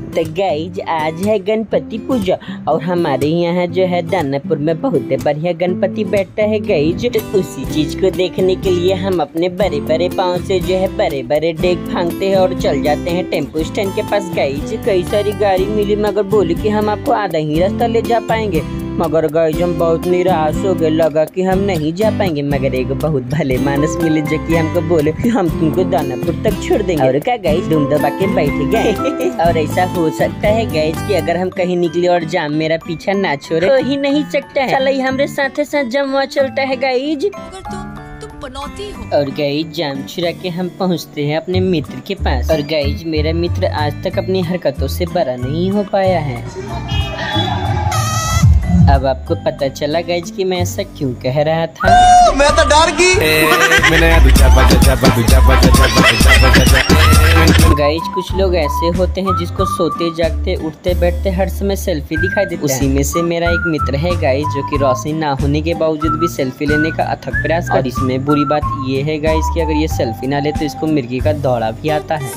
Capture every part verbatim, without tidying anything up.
तो गाइज आज है गणपति पूजा और हमारे यहाँ जो है दानापुर में बहुत बढ़िया गणपति बैठता है गाइज। तो उसी चीज को देखने के लिए हम अपने बड़े बड़े पाँव से जो है बड़े बड़े डेग भांगते हैं और चल जाते हैं टेम्पो स्टैंड के पास गाइज। कई सारी गाड़ी मिली मगर बोली कि हम आपको आधा ही रास्ता ले जा पाएंगे, मगर गाइज हम बहुत निराश हो गए, लगा कि हम नहीं जा पाएंगे। मगर एक बहुत भले मानस मिले जो कि हमको बोले कि हम तुमको दानापुर तक छोड़ देंगे। और क्या गाइज धूम दबा के बैठ गए। और ऐसा हो सकता है गाइज कि अगर हम कहीं निकले और जाम मेरा पीछा ना छोड़े तो ही नहीं सकता है, चलो हमारे साथ साथ जाम वहाँ चलता है गाइज। और गाइज जाम छुड़ा के हम पहुँचते हैं अपने मित्र के पास। और गाइज मेरा मित्र आज तक अपनी हरकतों से बड़ा नहीं हो पाया है। अब आपको पता चला गाइज कि मैं ऐसा क्यों कह रहा था। मैं तो डर गई। गाइज कुछ लोग ऐसे होते हैं जिसको सोते जागते उठते बैठते हर समय सेल्फी दिखाई देता है। उसी में से मेरा एक मित्र है गाइज जो कि रोशनी ना होने के बावजूद भी सेल्फी लेने का अथक प्रयास कर। और इसमें बुरी बात ये है गाइज कि अगर ये सेल्फी ना ले तो इसको मिर्गी का दौड़ा भी आता है।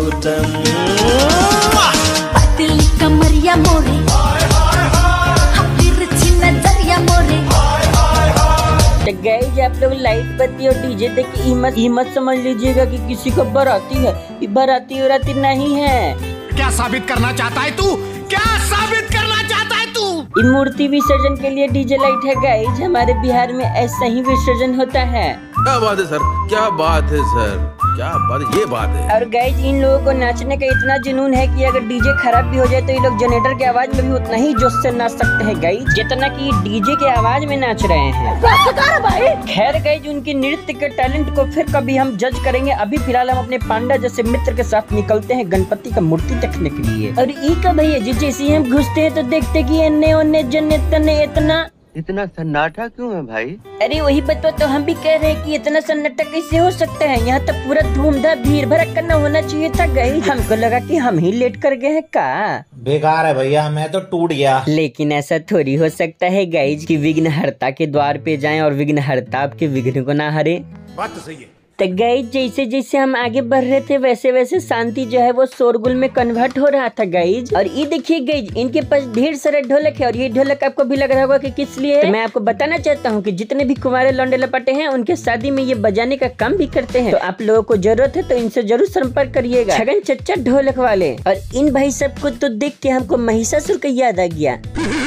तो गाइज आप लोग लाइट बत्ती और डीजे देख के हिम्मत हिम्मत समझ लीजिएगा कि किसी को बाराती है, ये बाराती उराती नहीं है। क्या साबित करना चाहता है तू? क्या साबित करना चाहता है तू? ये मूर्ति विसर्जन के लिए डीजे लाइट है गाइज। हमारे बिहार में ऐसा ही विसर्जन होता है। क्या बात है सर, क्या बात है सर, क्या बात है, ये बात है। और गाइज इन लोगों को नाचने का इतना जुनून है कि अगर डीजे खराब भी हो जाए तो ये लोग जनरेटर की आवाज में भी उतना ही जोश से नाच सकते हैं गाइज जितना कि डीजे के आवाज में नाच रहे हैं। खैर गाइज उनके नृत्य के टैलेंट को फिर कभी हम जज करेंगे। अभी फिलहाल हम अपने पांडा जैसे मित्र के साथ निकलते हैं गणपति का मूर्ति देखने के लिए। और एक भैया जी जैसे हम घुसते हैं तो देखते कि एने ओने जने तने इतना इतना सन्नाटा क्यों है भाई? अरे वही बता तो हम भी कह रहे हैं कि इतना सन्नाटा कैसे हो सकता है। यहाँ तक पूरा धूमधाम भीड़ भड़क करना होना चाहिए था गाइस। हमको लगा कि हम ही लेट कर गए हैं का। बेकार है भैया, मैं तो टूट गया। लेकिन ऐसा थोड़ी हो सकता है गाइस कि विघ्नहर्ता के द्वार पे जाएं और विघ्नहर्ता आपके विघ्न को ना हरे। बात तो सही है। तो गाइज जैसे जैसे हम आगे बढ़ रहे थे वैसे वैसे शांति जो है वो शोरगुल में कन्वर्ट हो रहा था गाइज। और ये देखिए गाइज इनके पास ढेर सारे ढोलक है और ये ढोलक आपको भी लग रहा होगा कि किस लिए है। तो मैं आपको बताना चाहता हूँ कि जितने भी कुंवारे लौंडे लपटे हैं उनके शादी में ये बजाने का काम भी करते हैं। तो आप लोगों को जरूरत है तो इनसे जरूर संपर्क करिएगा, छगन चच्चा ढोलक वाले। और इन भाई सब को तो देख के हमको महिषासुर का याद आ गया।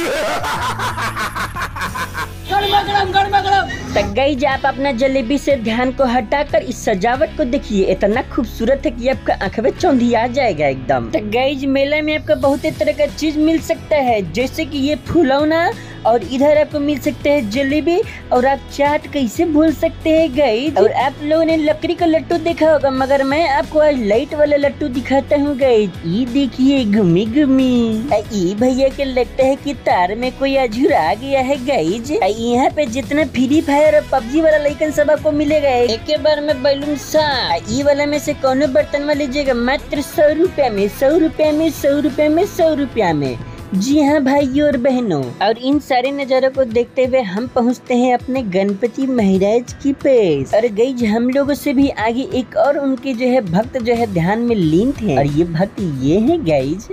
तो गाइज आप अपना जलेबी से ध्यान को हटाकर इस सजावट को देखिए, इतना खूबसूरत है कि आपका आंख में चौंधिया जाएगा एकदम। तो गाइज मेले में आपको बहुत ही तरह का चीज मिल सकता है जैसे कि ये फुलौना और इधर आपको मिल सकते हैं जलेबी और आप चाट कैसे भूल सकते हैं गाइज। और आप लोगों ने लकड़ी का लट्टू देखा होगा मगर मैं आपको आज लाइट वाला लट्टू दिखाता हूँ गाइज। ये देखिए घूमी घूमी। ये भैया के लगता है कि तार में कोई अझुरा गया है गाइज। यहाँ पे जितना फ्री फायर और पबजी वाला लाइकन सब आपको मिलेगा एक बार में बैलून सा। ये वाला में से कौन बर्तन में लीजिएगा मात्र सौ रुपया में, सौ रुपया में, सौ रुपया में, सौ रुपया में। जी हाँ भाइयों और बहनों। और इन सारे नजारों को देखते हुए हम पहुँचते हैं अपने गणपति महाराज की पेश। और गाइज हम लोगों से भी आगे एक और उनके जो है भक्त जो है ध्यान में लीन थे और ये भक्त ये है गाइज।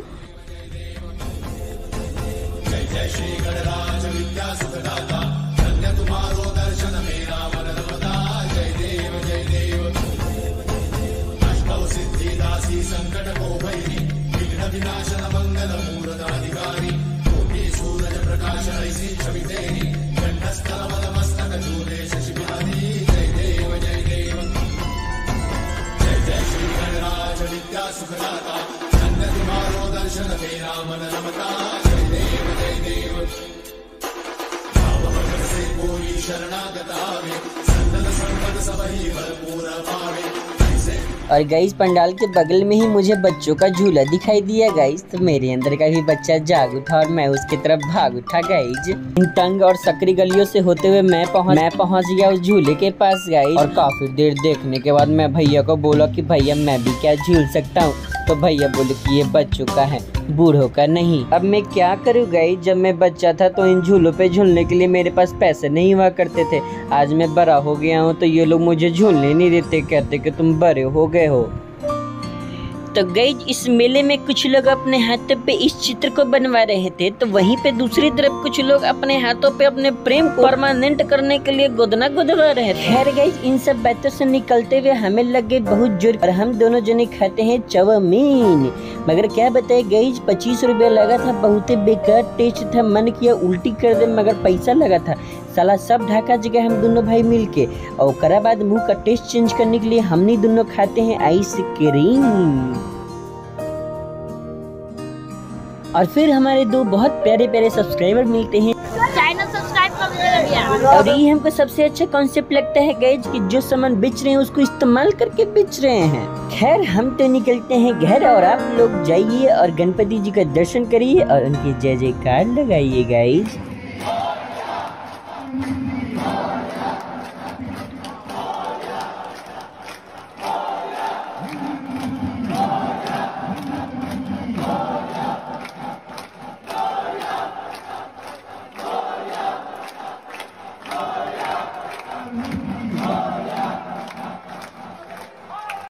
और गाइस पंडाल के बगल में ही मुझे बच्चों का झूला दिखाई दिया गाइस। तो मेरे अंदर का भी बच्चा जाग उठा और मैं उसकी तरफ भाग उठा गाइस। इन तंग और सकरी गलियों से होते हुए मैं पहुंच मैं पहुंच गया उस झूले के पास गाइस। और काफी देर देखने के बाद मैं भैया को बोला कि भैया मैं भी क्या झूल सकता हूँ। तो भैया बोले कि ये बच्चों का है, बूढ़ों का नहीं। अब मैं क्या करूँ गाइस, जब मैं बच्चा था तो इन झूलों पे झूलने के लिए मेरे पास पैसे नहीं हुआ करते थे। आज मैं बड़ा हो गया हूँ तो ये लोग मुझे झूलने नहीं देते, कहते कि तुम बड़े हो गए हो। तो गाइज इस मेले में कुछ लोग अपने हाथों पे इस चित्र को बनवा रहे थे, तो वहीं पे दूसरी तरफ कुछ लोग अपने हाथों पे अपने प्रेम को परमानेंट करने के लिए गोदना गोदवा रहे थे। खैर गाइज इन सब बातों से निकलते हुए हमें लग गए बहुत जोर और हम दोनों जने खाते हैं चाउमीन। मगर क्या बताए गाइज पच्चीस रुपया लगा था, बहुत ही बेकार टेस्ट था, मन किया उल्टी कर दे मगर पैसा लगा था साला सब ढाका जगह हम दोनों भाई मिलके। और करा बाद मुंह का टेस्ट चेंज करने के लिए हमनी दोनों खाते हैं आइसक्रीम। और फिर हमारे दो बहुत प्यारे प्यारे सब्सक्राइबर मिलते हैं। चैनल सब्सक्राइब कर दीजिए। और ये हमको सबसे अच्छा कॉन्सेप्ट लगता है गाइज कि जो सामान बेच रहे हैं उसको इस्तेमाल करके बेच रहे हैं। खैर हम तो निकलते हैं घर और आप लोग जाइए और गणपति जी का दर्शन करिए और उनके जय जयकार लगाइए गाइज।